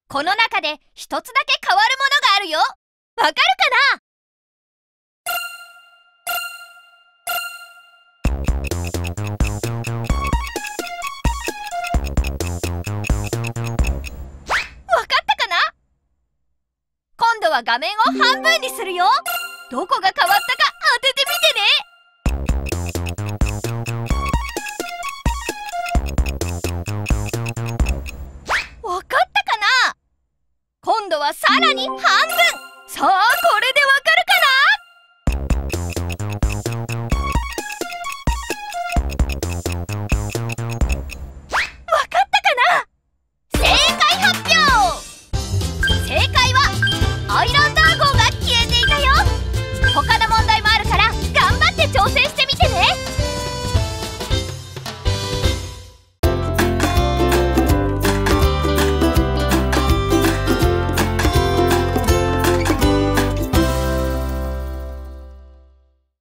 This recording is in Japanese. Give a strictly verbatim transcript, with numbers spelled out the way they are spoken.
この中で一つだけ変わるものがあるよ。わかるかな？わかったかな？今度は画面を半分にするよ。どこが変わったか